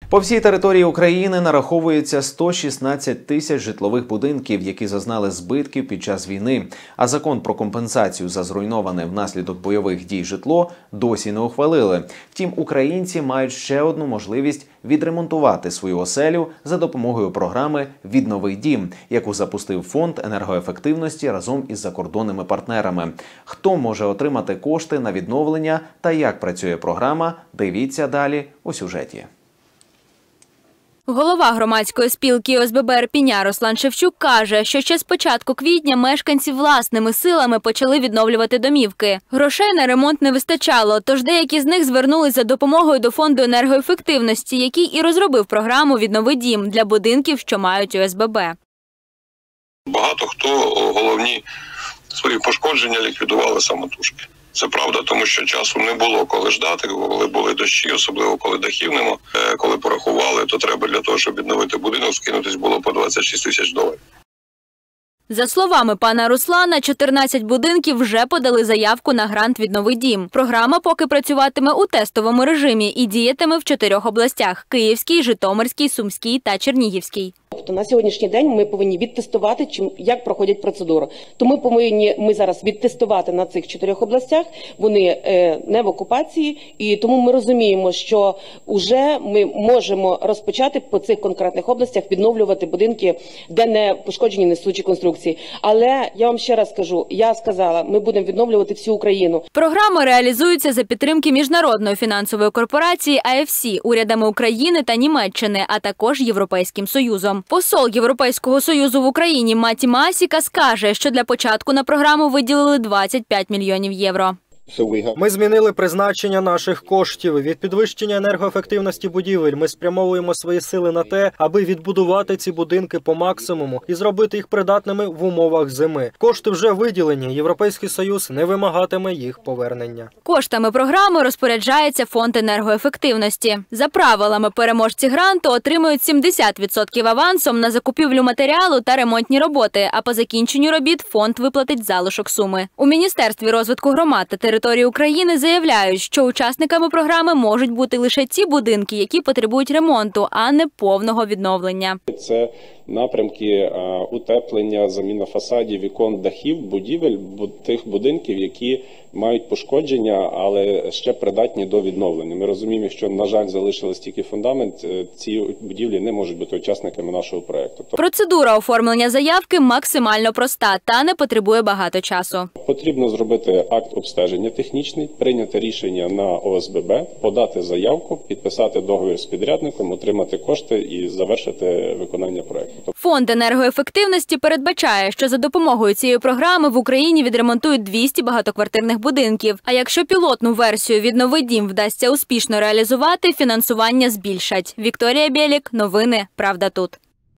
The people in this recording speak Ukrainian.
По всій території України нараховується 116 тисяч житлових будинків, які зазнали збитків під час війни. А закон про компенсацію за зруйноване внаслідок бойових дій житло досі не ухвалили. Втім, українці мають ще одну можливість відремонтувати свою оселю за допомогою програми «Віднови дім», яку запустив Фонд енергоефективності разом із закордонними партнерами. Хто може отримати кошти на відновлення та як працює програма, дивіться далі у сюжеті. Голова громадської спілки ОСББ Ірпеня Руслан Шевчук каже, що ще з початку квітня мешканці власними силами почали відновлювати домівки. Грошей на ремонт не вистачало, тож деякі з них звернулись за допомогою до Фонду енергоефективності, який і розробив програму «Віднови дім» для будинків, що мають ОСББ. Багато хто головні свої пошкодження ліквідували самотужки. Це правда, тому що часу не було коли ждати, коли були дощі, особливо коли дахів нема. Коли порахували, то треба для того, щоб відновити будинок, скинутись було по 26 тисяч доларів. За словами пана Руслана, 14 будинків вже подали заявку на грант «Віднови дім». Програма поки працюватиме у тестовому режимі і діятиме в 4 областях – Київській, Житомирській, Сумській та Чернігівській. Тобто на сьогоднішній день ми повинні відтестувати, як проходять процедури. Тому ми зараз відтестувати на цих 4 областях, вони не в окупації, і тому ми розуміємо, що вже ми можемо розпочати по цих конкретних областях відновлювати будинки, де не пошкоджені несучі конструкції. Але я вам ще раз скажу, я сказала, ми будемо відновлювати всю Україну. Програма реалізується за підтримки Міжнародної фінансової корпорації АФС, урядами України та Німеччини, а також Європейським Союзом. Посол Європейського Союзу в Україні Маті Масікас каже, що для початку на програму виділили 25 мільйонів євро. Ми змінили призначення наших коштів. Від підвищення енергоефективності будівель ми спрямовуємо свої сили на те, аби відбудувати ці будинки по максимуму і зробити їх придатними в умовах зими. Кошти вже виділені, Європейський Союз не вимагатиме їх повернення. Коштами програми розпоряджається Фонд енергоефективності. За правилами, переможці гранту отримують 70% авансом на закупівлю матеріалу та ремонтні роботи, а по закінченню робіт фонд виплатить залишок суми. У Міністерстві розвитку громад та території України заявляють, що учасниками програми можуть бути лише ті будинки, які потребують ремонту, а не повного відновлення. Це напрямки утеплення, заміна фасадів, вікон, дахів, будівель, тих будинків, які мають пошкодження, але ще придатні до відновлення. Ми розуміємо, що, на жаль, залишилось тільки фундамент, ці будівлі не можуть бути учасниками нашого проєкту. Процедура оформлення заявки максимально проста та не потребує багато часу. Потрібно зробити акт обстеження технічний, прийняти рішення на ОСББ, подати заявку, підписати договір з підрядником, отримати кошти і завершити виконання проєкту. Фонд енергоефективності передбачає, що за допомогою цієї програми в Україні відремонтують 200 багатоквартирних будинків. А якщо пілотну версію «Віднови дім» вдасться успішно реалізувати, фінансування збільшать. Вікторія Білік, новини «Правда тут».